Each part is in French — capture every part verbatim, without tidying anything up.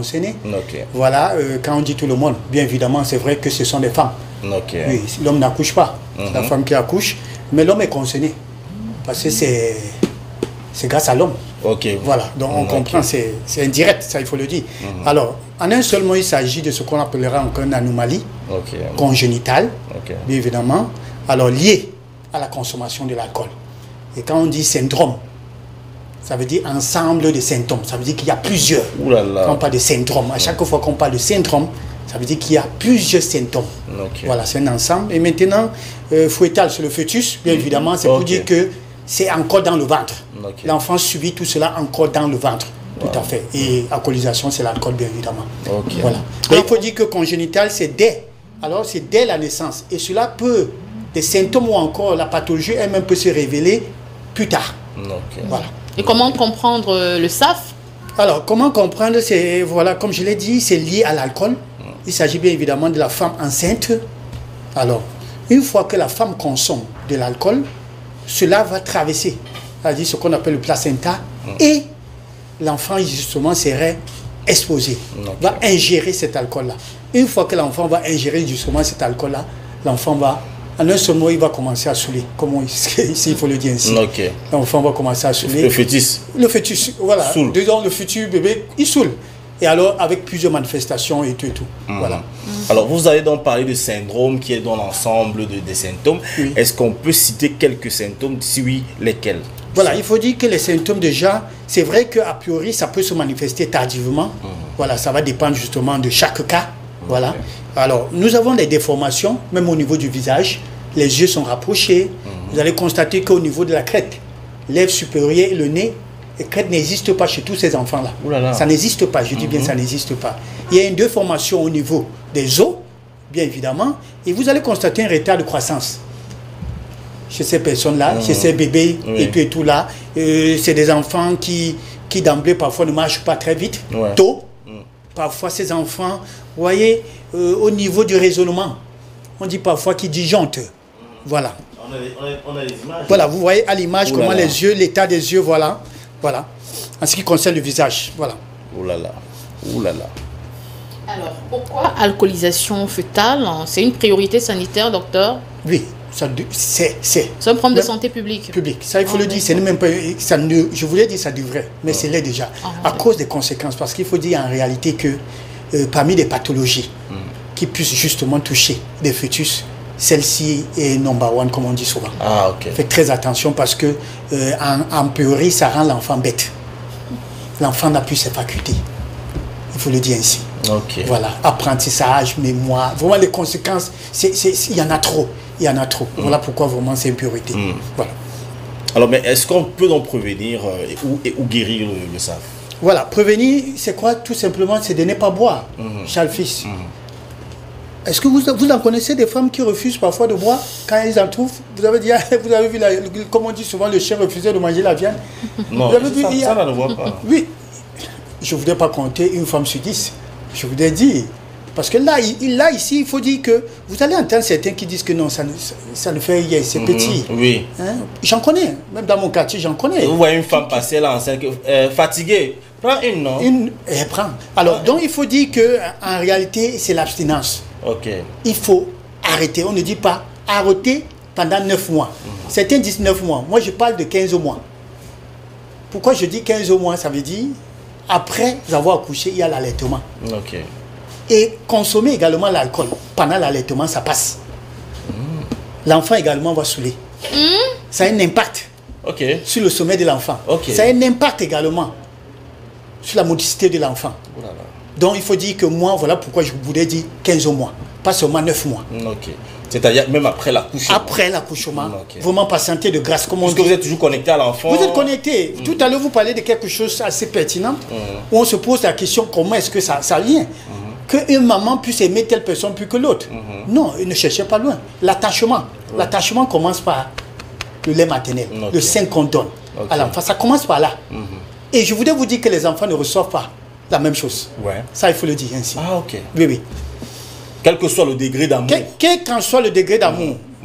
concernés. Okay. Voilà, euh, quand on dit tout le monde, bien évidemment, c'est vrai que ce sont des femmes. Okay. Oui, l'homme n'accouche pas, Mm-hmm. c'est la femme qui accouche, mais l'homme est concerné. Parce que c'est grâce à l'homme. Ok. Voilà, donc on okay. comprend, c'est indirect, ça il faut le dire. Mm-hmm. Alors, en un seul mot, il s'agit de ce qu'on appellera encore une anomalie okay. congénitale, okay. bien évidemment, alors liée à la consommation de l'alcool. Et quand on dit syndrome, ça veut dire ensemble de symptômes, ça veut dire qu'il y a plusieurs. Ouh là là. Quand on parle de syndrome, à chaque fois qu'on parle de syndrome, ça veut dire qu'il y a plusieurs symptômes. Okay. Voilà, c'est un ensemble. Et maintenant, il euh, faut étaler sur le fœtus, bien évidemment, c'est okay. pour dire que c'est encore dans le ventre. Okay. L'enfant subit tout cela encore dans le ventre. Wow. Tout à fait. Et alcoolisation, c'est l'alcool, bien évidemment. Okay. Voilà. Alors, il faut dire que congénital, c'est dès. Alors, c'est dès la naissance. Et cela peut, des symptômes ou encore la pathologie elle-même peut se révéler plus tard. Okay. Voilà. Et comment comprendre le S A F? Alors, comment comprendre? C'est, voilà, comme je l'ai dit, c'est lié à l'alcool. Il s'agit bien évidemment de la femme enceinte. Alors, une fois que la femme consomme de l'alcool, cela va traverser, c'est-à-dire ce qu'on appelle le placenta, mmh. et l'enfant justement serait exposé, okay. va ingérer cet alcool-là. Une fois que l'enfant va ingérer justement cet alcool-là, l'enfant va, en un seul mot, il va commencer à saouler, comme ici il faut le dire ainsi. Okay. L'enfant va commencer à saouler. Le fœtus. Le fœtus, voilà. Soule. Dedans, le futur bébé, il saoule. Et alors, avec plusieurs manifestations et tout et tout. Mmh. Voilà. Mmh. Alors, vous avez donc parlé de syndrome qui est dans l'ensemble de, des symptômes. Oui. Est-ce qu'on peut citer quelques symptômes? Si oui, lesquels? Voilà, il faut dire que les symptômes déjà, c'est vrai qu'a priori, ça peut se manifester tardivement. Mmh. Voilà, ça va dépendre justement de chaque cas. Mmh. Voilà. Okay. Alors, nous avons des déformations, même au niveau du visage. Les yeux sont rapprochés. Mmh. Vous allez constater qu'au niveau de la crête, lèvres supérieures et le nez, les crêtes n'existent pas chez tous ces enfants-là. Ça n'existe pas, je dis mm-hmm. bien ça n'existe pas. Il y a une déformation au niveau des os, bien évidemment, et vous allez constater un retard de croissance chez ces personnes-là, mm-hmm. chez ces bébés oui. et tout et tout là. Euh, c'est des enfants qui, qui d'emblée parfois ne marchent pas très vite, ouais. tôt. Mm. Parfois ces enfants, vous voyez, euh, au niveau du raisonnement, on dit parfois qu'ils disjonctent. Mm. Voilà. On a, on, a, on a les images. Voilà, vous voyez à l'image comment les yeux, l'état des yeux, voilà. Voilà, en ce qui concerne le visage, voilà. Ouh là là, ouh là là. Alors, pourquoi alcoolisation fœtale? C'est une priorité sanitaire, docteur? Oui, c'est... C'est un problème de santé publique. Public, ça il faut oh, le dire, c'est même pas... Ça ne, je voulais dire ça devrait, mais oh. c'est là déjà. Oh, à okay. cause des conséquences, parce qu'il faut dire en réalité que euh, parmi les pathologies mm. qui puissent justement toucher des fœtus, celle-ci est number one, comme on dit souvent. Ah, ok. Faites très attention parce que, euh, en, en priori, ça rend l'enfant bête. L'enfant n'a plus ses facultés. Il faut le dire ainsi. Ok. Voilà. Apprentissage, mémoire. Vraiment, les conséquences, il y en a trop. Il y en a trop. Mm. Voilà pourquoi vraiment c'est une priorité. Mm. Voilà. Alors, mais est-ce qu'on peut donc prévenir euh, et, ou, et, ou guérir le, le S A F? Voilà. Prévenir, c'est quoi? Tout simplement, c'est de ne pas boire. Mm. Charles Fils. Mm. Est-ce que vous, vous en connaissez des femmes qui refusent parfois de boire quand ils en trouvent? Vous avez dit, vous avez vu, la, comme on dit souvent, le chien refusait de manger la viande. Non, vous avez vu, ça, il y a... ça ne le voit pas. Oui, je ne voudrais pas compter une femme sur dix. Je voudrais dire, parce que là, il, là, ici, il faut dire que vous allez entendre certains qui disent que non, ça ne, ça ne fait rien, c'est mm-hmm, petit. Oui. Hein? J'en connais, même dans mon quartier, j'en connais. Et vous voyez une femme passer là, enceinte, euh, fatiguée. Prends une, non? Une, elle prend. Alors, donc, il faut dire qu'en réalité, c'est l'abstinence. Ok. Il faut arrêter. On ne dit pas arrêter pendant neuf mois. Mmh. Certains disent neuf mois. Moi, je parle de quinze mois. Pourquoi je dis quinze mois? Ça veut dire, après avoir accouché, il y a l'allaitement. Ok. Et consommer également l'alcool. Pendant l'allaitement, ça passe. Mmh. L'enfant également va saouler. Mmh. Ça a un impact okay. sur le sommeil de l'enfant. Okay. Ça a un impact également sur la motricité de l'enfant. Oh là là. Donc il faut dire que moi, voilà pourquoi je voulais dire quinze mois, pas seulement neuf mois. Ok. C'est-à-dire même après l'accouchement. Après l'accouchement, okay. Vraiment patienter de grâce. Comme on Parce dit. que vous êtes toujours connecté à l'enfant. Vous êtes connecté. Mm. Tout à l'heure, vous parlez de quelque chose assez pertinent, mm. où on se pose la question comment est-ce que ça, ça vient. Mm. Qu'une maman puisse aimer telle personne plus que l'autre. Mm. Non, ne cherchez pas loin. L'attachement. Ouais. L'attachement commence par le lait maternel, okay. Le sein qu'on donne okay. à l'enfant. Ça commence par là. Mm. Et je voudrais vous dire que les enfants ne reçoivent pas la même chose. Ouais. Ça, il faut le dire ainsi. Ah, ok. Oui, oui. Quel que soit le degré d'amour. Quel, quel qu'en soit le degré d'amour. Mmh.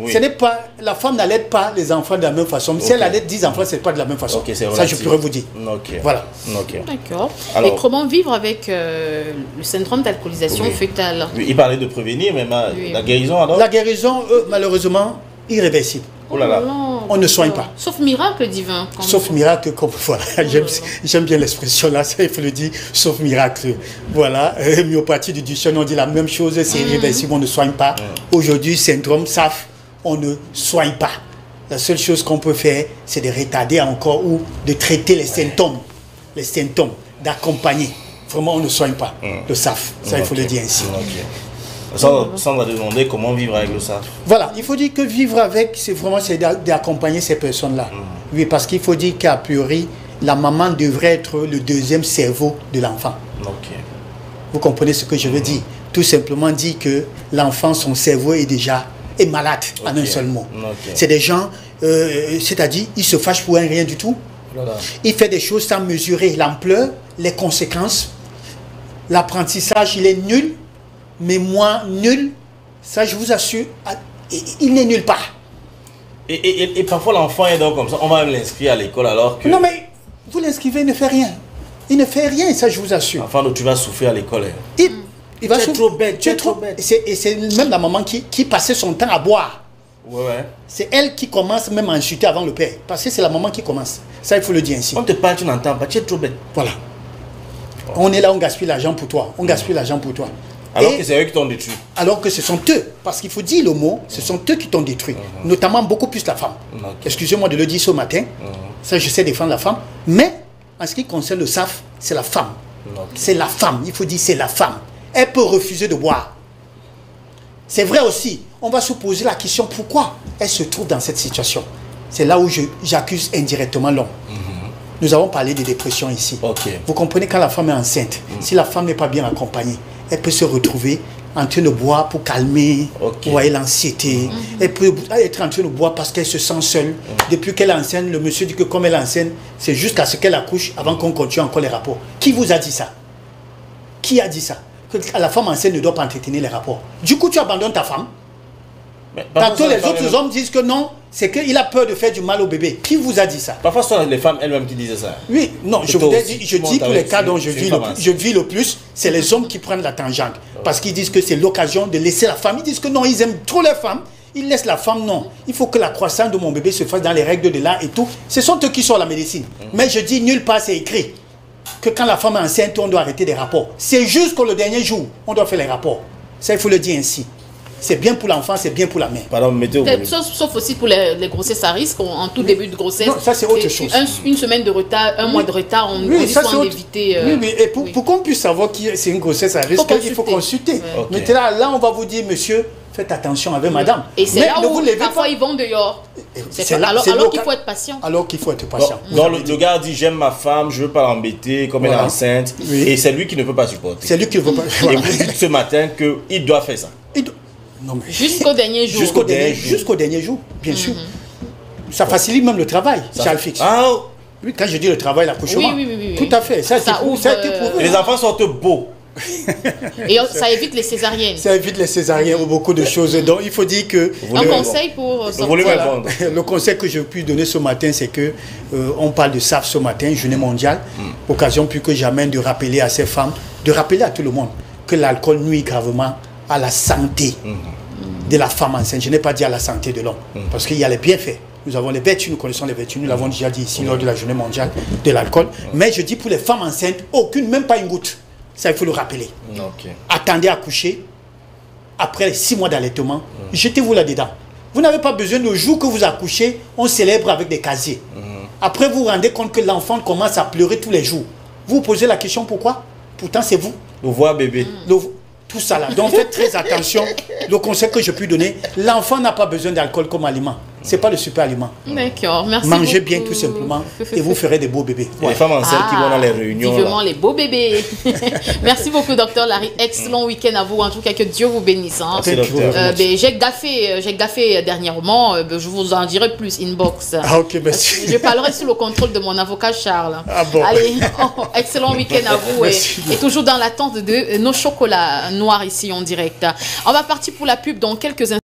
Oui. Ce n'est pas, la femme n'allait pas les enfants de la même façon. Si Okay. elle allait dix enfants, ce n'est pas de la même façon. Okay, ça, je pourrais vous dire. Okay. Voilà. Okay. D'accord. Alors, et comment vivre avec euh, le syndrome d'alcoolisation oui. fœtale? Oui, il parlait de prévenir, mais ma, Oui. la guérison alors La guérison, eux, malheureusement, irréversible. Oh là là. On ne soigne pas. Sauf miracle divin. comme- Sauf miracle, comme voilà. J'aime j'aime bien l'expression là, ça, il faut le dire, sauf miracle. Voilà, euh, myopathie du Duchenne, on dit la même chose, c'est irréversible, on ne soigne pas. Aujourd'hui, syndrome S A F, on ne soigne pas. La seule chose qu'on peut faire, c'est de retarder encore ou de traiter les symptômes. Les symptômes, d'accompagner. Vraiment, on ne soigne pas le S A F. Ça, il faut Okay. le dire ainsi. Okay. Sandra, Sandra a demandé comment vivre avec le S A F. Voilà, il faut dire que vivre avec, c'est vraiment c'est d'a- d'accompagner ces personnes-là. Mm. Oui, parce qu'il faut dire qu'a priori, la maman devrait être le deuxième cerveau de l'enfant. Ok. Vous comprenez ce que je veux dire? Tout simplement dire que l'enfant, son cerveau est déjà est malade en Ok. un seul mot. Ok. C'est des gens, euh, c'est-à-dire, ils se fâchent pour un rien du tout. Voilà. Il fait des choses sans mesurer l'ampleur, les conséquences. L'apprentissage, il est nul, mais moins nul, ça je vous assure, ah, il, il n'est nulle part. Et, et, et, et parfois l'enfant est donc comme ça, on va même l'inscrire à l'école alors que... Non mais, vous l'inscrivez, il ne fait rien. Il ne fait rien, ça je vous assure. Enfant, donc tu vas souffrir à l'école. hein. Il, il va Tu es se- trop bête, tu es trop bête. Et c'est- Et c'est même la maman qui, qui passait son temps à boire. Ouais, ouais. C'est elle qui commence même à insulter avant le père. Parce que c'est la maman qui commence. Ça, il faut le dire ainsi. On te parle, tu n'entends pas, tu es trop bête. Voilà. On est là, on gaspille l'argent pour toi. On gaspille l'argent pour toi. Alors Et- que c'est eux qui t'ont détruit. alors que ce sont eux, parce qu'il faut dire le mot, ce sont eux qui t'ont détruit, notamment beaucoup plus la femme. Ok. Excusez-moi de le dire ce matin, ça je sais défendre la femme, mais en ce qui concerne le S A F, c'est la femme. Ok. C'est la femme, il faut dire c'est la femme. Elle peut refuser de boire. C'est vrai aussi, on va se poser la question pourquoi elle se trouve dans cette situation. C'est là où je- j'accuse indirectement l'homme. Nous avons parlé de dépression ici. Ok. Vous comprenez, quand la femme est enceinte, si la femme n'est pas bien accompagnée, elle peut se retrouver en train de boire pour calmer, Ok. vous voyez, l'anxiété. Elle peut être en train de boire parce qu'elle se sent seule. Depuis qu'elle est enceinte, le monsieur dit que comme elle est enceinte, c'est jusqu'à ce qu'elle accouche avant qu'on continue encore les rapports. Qui vous a dit ça? Qui a dit ça? Que la femme enceinte ne doit pas entretenir les rapports. Du coup, tu abandonnes ta femme. Mais parfois, Tantôt, ce sont les les femmes autres elles-mêmes- hommes disent que non, c'est qu'il a peur de faire du mal au bébé. Qui vous a dit ça? Parfois, ce sont les femmes elles-mêmes qui disaient ça. Oui, non, je Toi voudrais aussi, dire, tu je dis montes pour les avec cas une- dont je une vis, le femme plus, enceinte. je vis le plus, c'est les hommes qui prennent la tangente. Parce qu'ils disent que c'est l'occasion de laisser la femme. Ils disent que non, ils aiment trop les femmes. Ils laissent la femme, non. Il faut que la croissance de mon bébé se fasse dans les règles de l'art et tout. Ce sont eux qui sont la médecine. Mais je dis, nulle part c'est écrit que quand la femme est enceinte, on doit arrêter des rapports. C'est jusqu'au le dernier jour, on doit faire les rapports. Ça, il faut le dire ainsi. C'est bien pour l'enfant, c'est bien pour la mère. Pardon, mettez au volume. Sauf, sauf aussi pour les, les grossesses à risque, en, en tout début de grossesse. Non, ça, c'est autre Et chose. un- une semaine de retard, un mois de retard, on, on Oui, dit ça souvent c'est autre- d'éviter. euh, Oui, oui, et pour, oui. pour qu'on puisse savoir que c'est une grossesse à risque, il faut consulter. consulter. Ouais. Ok. Maintenant, là, on va vous dire, monsieur, faites attention avec madame. Et c'est Mais là ne où vous levez parfois pas. ils vont dehors. C'est C'est pas- là- alors c'est alors local- qu'il faut être patient. Alors qu'il faut être Bon, patient. Vous non, avez le, dit. le gars dit j'aime ma femme, je veux pas l'embêter comme elle Voilà. est enceinte. Oui. Et c'est lui qui ne peut pas supporter. C'est lui qui ne veut pas. Et Voilà. vous dites ce matin qu'il doit faire ça. Il doit- Non, mais Jusqu'au dernier jour. jusqu'au dernier, dernier jour. jusqu'au dernier jour, bien sûr. Ça facilite même le travail, Ça- Charles Fix. Ah, oh. Oui, quand je dis le travail, l'accouchement. Oui, oui, oui, oui, oui. Tout à fait. Ça, Ça c'est pour- ouvre, ça a été euh, prouvé. Et les enfants sortent beaux. Et on- ça évite les césariennes. Ça évite les césariens ou beaucoup de choses. Donc, il faut dire que. Vous Un voulez conseil pour euh, Vous voulez sortir. répondre? Le conseil que je puis donner ce matin, c'est que euh, on parle de S A F ce matin, journée mondiale, occasion plus que jamais de rappeler à ces femmes, de rappeler à tout le monde que l'alcool nuit gravement à la santé de la femme enceinte. Je n'ai pas dit à la santé de l'homme, parce qu'il y a les bienfaits. Nous avons les vertus, nous connaissons les vertus, nous l'avons déjà dit ici lors de la journée mondiale de l'alcool. Mais je dis pour les femmes enceintes, aucune, même pas une goutte. Ça, il faut le rappeler. Ok. Attendez à coucher, après les six mois d'allaitement, jetez-vous là-dedans. Vous n'avez pas besoin, le jour que vous accouchez, on célèbre avec des casiers. Après, vous vous rendez compte que l'enfant commence à pleurer tous les jours. Vous vous posez la question pourquoi? Pourtant, c'est vous. Le voir bébé. Le- tout ça là. Donc, faites très attention. Le conseil que je puis donner, l'enfant n'a pas besoin d'alcool comme aliment. C'est pas le super aliment. D'accord, merci. Mangez beaucoup. bien tout simplement et vous ferez des beaux bébés. Et les Voilà. femmes enceintes qui vont dans les Ah, réunions. Vivement Là. les beaux bébés. Merci beaucoup, docteur Larry. Excellent week-end à vous. En tout cas, que Dieu vous bénisse. hein. Merci, docteur. Euh, ben, j'ai gaffé, euh, j'ai gaffé dernièrement. euh, ben, je vous en dirai plus inbox. Ah, ok, merci. Je parlerai sous le contrôle de mon avocat Charles. Ah bon. Allez, oh, excellent week-end à vous et, Merci. et toujours dans l'attente de nos chocolats noirs ici en direct. On va partir pour la pub dans quelques instants.